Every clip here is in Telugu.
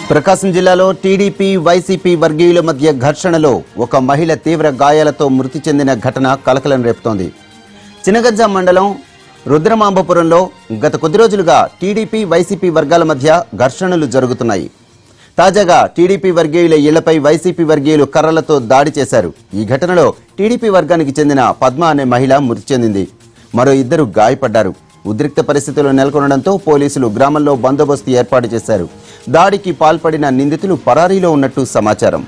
ప్రకాశం జిల్లాలో టీడీపీ వైసీపీ వర్గీయుల మధ్య ఘర్షణలో ఒక మహిళ తీవ్ర గాయాలతో మృతి చెందిన ఘటన కలకలం రేపుతోంది. చినగంజాం మండలం రుద్రమాంబపురంలో గత కొద్ది రోజులుగా టీడీపీ వైసీపీ వర్గాల మధ్య ఘర్షణలు జరుగుతున్నాయి. తాజాగా టీడీపీ వర్గీయుల ఇళ్లపై వైసీపీ వర్గీయులు కర్రలతో దాడి చేశారు. ఈ ఘటనలో టీడీపీ వర్గానికి చెందిన పద్మ అనే మహిళ మృతి చెందింది. మరో ఇద్దరు గాయపడ్డారు. ఉద్రిక్త పరిస్థితులు నెలకొనడంతో పోలీసులు గ్రామంలో బందోబస్తు ఏర్పాటు చేశారు. దాడికి పాల్పడిన నిందితులు పరారీలో ఉన్నట్టు సమాచారం.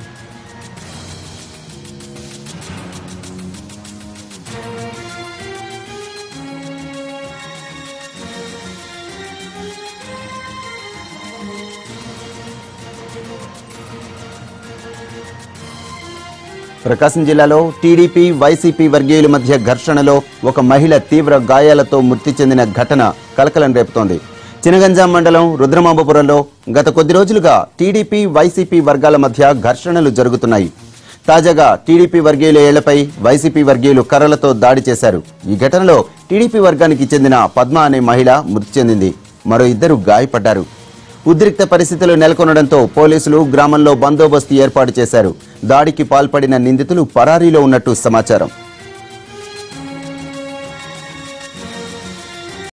ప్రకాశం జిల్లాలో టీడీపీ వైసీపీ వర్గీయుల మధ్య ఘర్షణలో ఒక మహిళ తీవ్ర గాయాలతో మృతి చెందిన ఘటన కలకలం రేపుతోంది. చినగంజాం మండలం రుద్రమాంబపురంలో గత కొద్ది రోజులుగా టీడీపీ వైసీపీ వర్గాల మధ్య ఘర్షణలు జరుగుతున్నాయి. తాజాగా టీడీపీ వర్గీయుల ఇళ్లపై వైసీపీ వర్గీయులు కర్రలతో దాడి చేశారు. ఈ ఘటనలో టీడీపీ వర్గానికి చెందిన పద్మ అనే మహిళ మృతి చెందింది. మరో ఇద్దరు గాయపడ్డారు. ఉద్రిక్త పరిస్థితులు నెలకొనడంతో పోలీసులు గ్రామంలో బందోబస్తు ఏర్పాటు చేశారు. దాడికి పాల్పడిన నిందితులు పరారీలో ఉన్నట్టు సమాచారం.